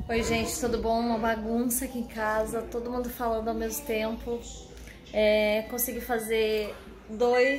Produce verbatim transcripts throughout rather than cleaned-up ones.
Oi gente, tudo bom? Uma bagunça aqui em casa, todo mundo falando ao mesmo tempo. É, consegui fazer dois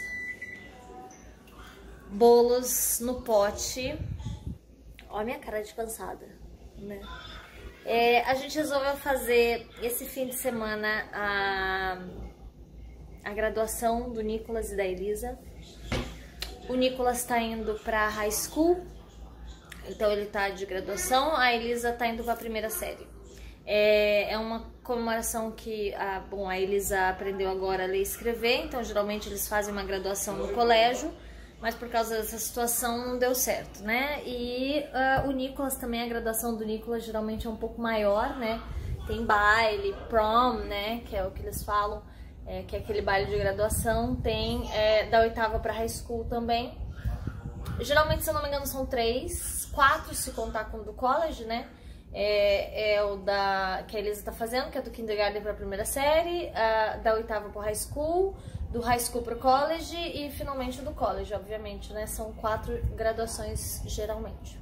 bolos no pote. Olha a minha cara de cansada, né? É, a gente resolveu fazer esse fim de semana a, a graduação do Nicolas e da Elisa. O Nicolas tá indo pra high school. Então ele tá de graduação, a Elisa tá indo pra primeira série. É, é uma comemoração que a, bom, a Elisa aprendeu agora a ler e escrever, então geralmente eles fazem uma graduação no colégio, mas por causa dessa situação não deu certo, né? E uh, o Nicolas também, a graduação do Nicolas geralmente é um pouco maior, né? Tem baile, prom, né? Que é o que eles falam, é, que é aquele baile de graduação. Tem é, da oitava pra high school também. Geralmente, se eu não me engano, são três, quatro se contar com o do college, né? É, é o da que a Elisa tá fazendo, que é do kindergarten pra primeira série, a, da oitava pro high school, do high school pro college e finalmente do college, obviamente, né? São quatro graduações geralmente.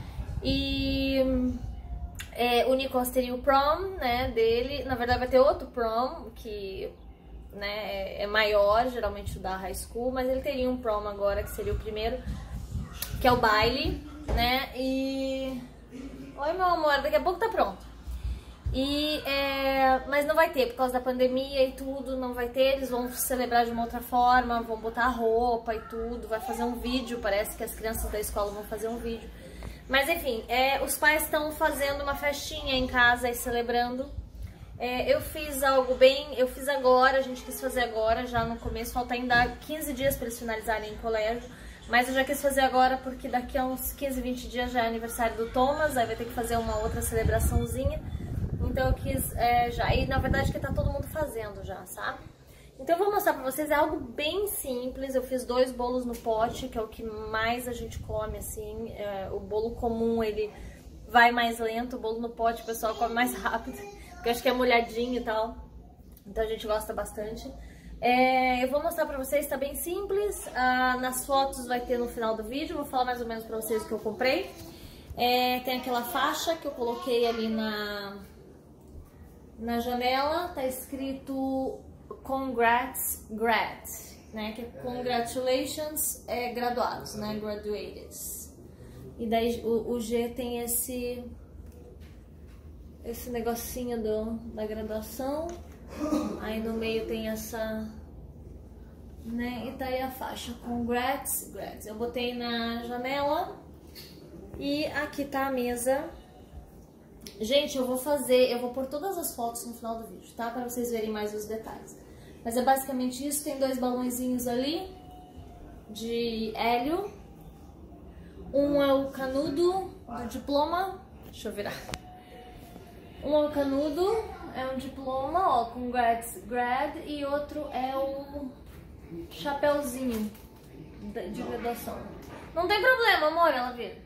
E é, o Nicolas teria o prom, né, dele. Na verdade vai ter outro prom, que né, é maior, geralmente o da high school, mas ele teria um prom agora, que seria o primeiro, que é o baile, né, e... Oi, meu amor, daqui a pouco tá pronto. E, é... Mas não vai ter, por causa da pandemia e tudo, não vai ter, eles vão celebrar de uma outra forma, vão botar roupa e tudo, vai fazer um vídeo, parece que as crianças da escola vão fazer um vídeo. Mas enfim, é... os pais estão fazendo uma festinha em casa e celebrando. É, eu fiz algo bem, eu fiz agora, a gente quis fazer agora, já no começo, falta ainda quinze dias para eles finalizarem em colégio. Mas eu já quis fazer agora porque daqui a uns quinze, vinte dias já é aniversário do Thomas, aí vai ter que fazer uma outra celebraçãozinha. Então eu quis é, já, e na verdade que tá todo mundo fazendo já, sabe? Então eu vou mostrar pra vocês, é algo bem simples. Eu fiz dois bolos no pote, que é o que mais a gente come, assim. É, o bolo comum, ele vai mais lento, o bolo no pote o pessoal come mais rápido, porque eu acho que é molhadinho e tal. Então a gente gosta bastante. É, eu vou mostrar pra vocês, tá bem simples. Ah, nas fotos vai ter no final do vídeo, vou falar mais ou menos pra vocês o que eu comprei. É, tem aquela faixa que eu coloquei ali na, na janela, tá escrito Congrats Grad, né? Que é Congratulations é, graduados, né? Graduated. E daí o, o G tem esse, esse negocinho do, da graduação. Aí no meio tem essa, né, e tá aí a faixa Congrats, Grats. Eu botei na janela e aqui tá a mesa. Gente, eu vou fazer, eu vou pôr todas as fotos no final do vídeo, tá? Pra vocês verem mais os detalhes. Mas é basicamente isso, tem dois balõezinhos ali de hélio. Um é o canudo do diploma, deixa eu virar. Um é o canudo. É um diploma, ó, Congrats Grad, e outro é o chapéuzinho de graduação. Não tem problema, amor, ela vira.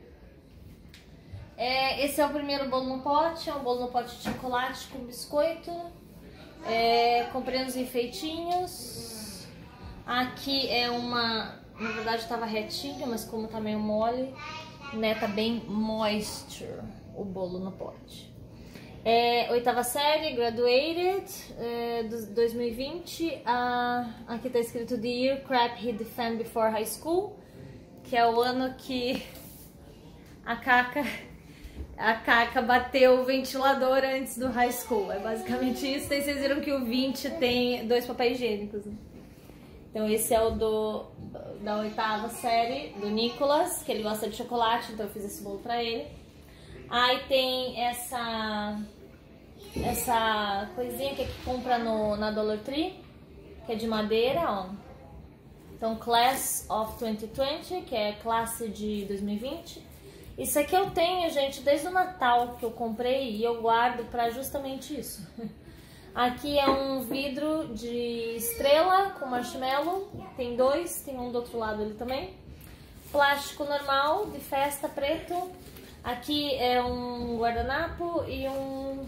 É, esse é o primeiro bolo no pote, é um bolo no pote de chocolate com biscoito. É, comprei uns enfeitinhos. Aqui é uma, na verdade estava retinho, mas como tá meio mole, né, tá bem moisture o bolo no pote. É, oitava série, graduated, é, dois mil e vinte. Ah, aqui tá escrito The Year Crap He Defend Before High School, que é o ano que a Caca, a Caca bateu o ventilador antes do high school. É basicamente isso. Daí vocês viram que o vinte tem dois papéis higiênicos, né? Então esse é o do, da oitava série, do Nicolas, que ele gosta de chocolate, então eu fiz esse bolo pra ele. Aí tem essa, essa coisinha que, é que compra no, na Dollar Tree, que é de madeira, ó. Então, Class of dois mil e vinte, que é classe de dois mil e vinte. Isso aqui eu tenho, gente, desde o Natal que eu comprei e eu guardo pra justamente isso. Aqui é um vidro de estrela com marshmallow, tem dois, tem um do outro lado ali também. Plástico normal, de festa, preto. Aqui é um guardanapo e um,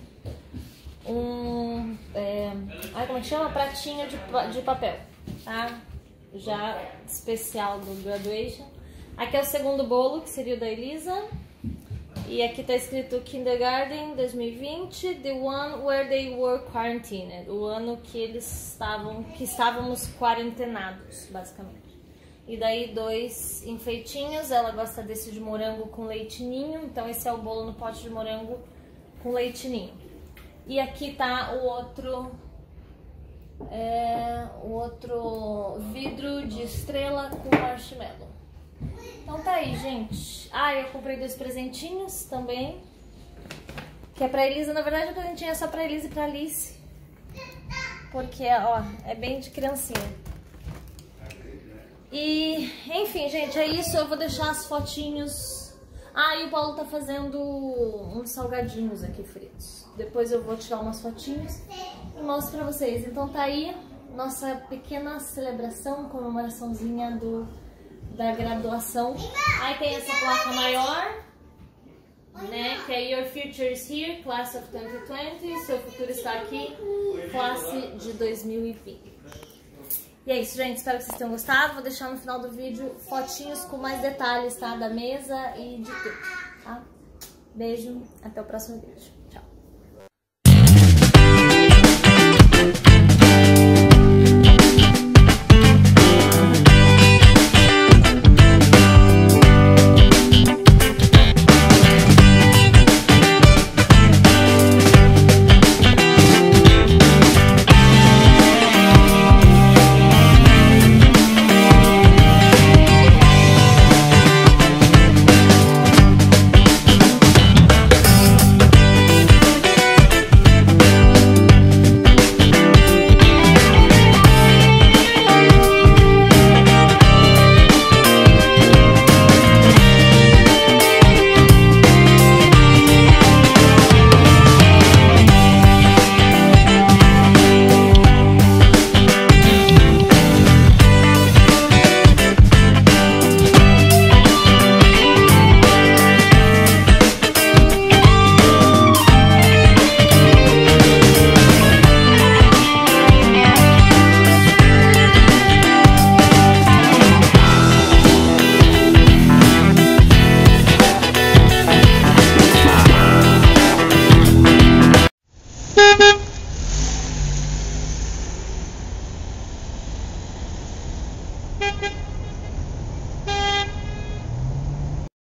um é, ai, como é que chama? Pratinho de, de papel, tá? Já especial do graduation. Aqui é o segundo bolo, que seria o da Elisa. E aqui tá escrito Kindergarten dois mil e vinte, the one where they were quarantined, o ano que eles estavam, que estávamos quarentenados, basicamente. E daí dois enfeitinhos, ela gosta desse de morango com leite ninho, então esse é o bolo no pote de morango com leite ninho. E aqui tá o outro, é, o outro vidro de estrela com marshmallow. Então tá aí, gente. Ah, eu comprei dois presentinhos também, que é pra Elisa. Na verdade o presentinho é só pra Elisa e pra Alice, porque, ó, é bem de criancinha. E, enfim, gente, é isso. Eu vou deixar as fotinhos. Ah, e o Paulo tá fazendo uns salgadinhos aqui fritos. Depois eu vou tirar umas fotinhos e mostro pra vocês. Então tá aí nossa pequena celebração, comemoraçãozinha do, da graduação. Aí tem essa placa maior, né, que é Your Future is Here, Class of dois mil e vinte. Seu futuro está aqui, classe de dois mil e vinte. E é isso, gente. Espero que vocês tenham gostado. Vou deixar no final do vídeo fotinhos com mais detalhes, tá? Da mesa e de tudo, tá? Beijo. Até o próximo vídeo.